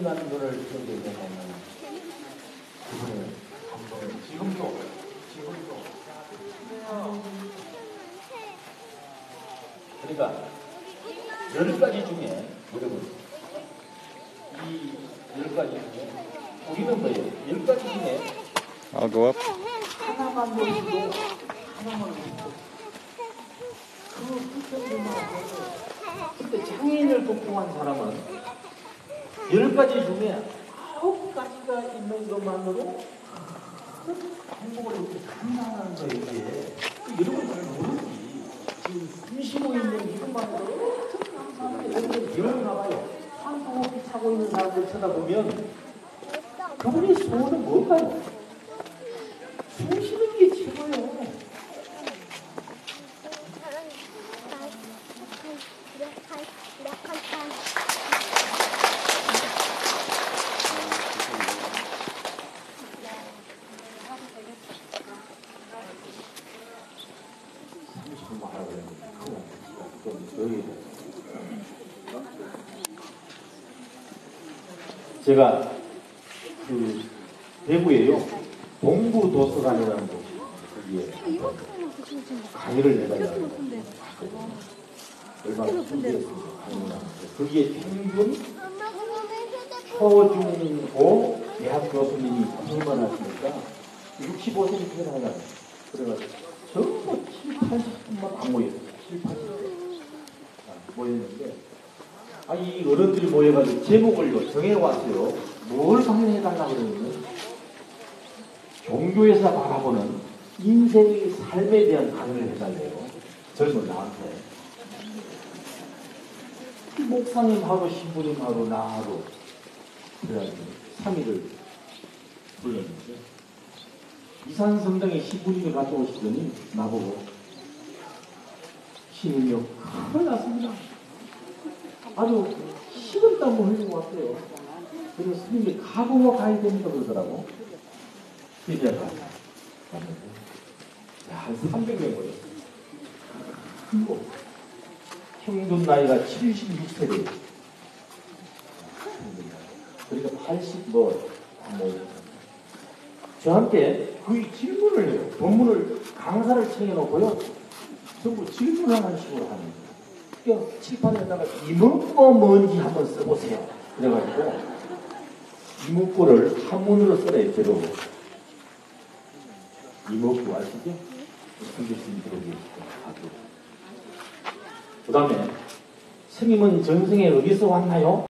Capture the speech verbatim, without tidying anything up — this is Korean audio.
일어나는 거를 기억해 보면 그거는 한번 지금도 지금도 그러니까 열 가지 중에 여러분 이 열 가지 중에 우리는 뭐예요? 열 가지 중에 I'll go up. 하나만 놓치고 하나만 놓치고 그 불평등만 근데 장애인을 극복한 사람은 열 가지 중에 아홉 가지가 있는 것만으로 행복을 이렇게 감당하는 거예요. 이게 여러분 잘 모르지. 지금 숨쉬고 있는 이것만으로 어떻게 감당하는 거예요. 여러분 여행 가봐요. 산소호흡기 차고 있는 사람들 쳐다보면 그분의 소원은 뭘까요? 숨 쉬는 게 최고예요. 제가 그 대구에요 동부 도서관이라는 곳 거기에 강의를 내다가 얼마나 준비했습니다. 거기에 평균 초중고 대학 교수님이 강의만 하시니까 육십오 세를 퇴근하잖아요. 그래가지고 전부 칠, 팔십 분만 안 모였어요. 칠, 팔십 분 모였는데 아, 이 어른들이 모여가지고 제목을 정해왔어요. 뭘 강의해달라고 그러냐면 종교에서 바라보는 인생의 삶에 대한 강의를 해달래요. 젊은 나한테. 목사님하고 신부님하고 나하고 그래가지고 삼 일을 불렀는데 이산성당에 신부님이 갔다 오시더니 나보고 신은요 큰일 났습니다. 아주 식은땀을 흘리고 왔어요. 그래서 스님이 가보고 가야 됩니다 그러더라고. 기대가 갔는데 한 삼백 명 모였어요. 그리고 평균 나이가 칠십육 세래요. 그러니까 팔십 뭐, 뭐 저한테 거의 질문을 해요. 본문을 강사를 챙겨놓고요. 전부 질문을 하는 식으로 하는 거예요. 그러니까 칠판에다가 이 문구 뭔지 한번 써보세요. 그래가지고 이 문구를 한문으로 써내요. 제로. 이 문구 아시죠? 무슨 교수님 들어오시죠? 그 다음에 스님은 전생에 어디서 왔나요?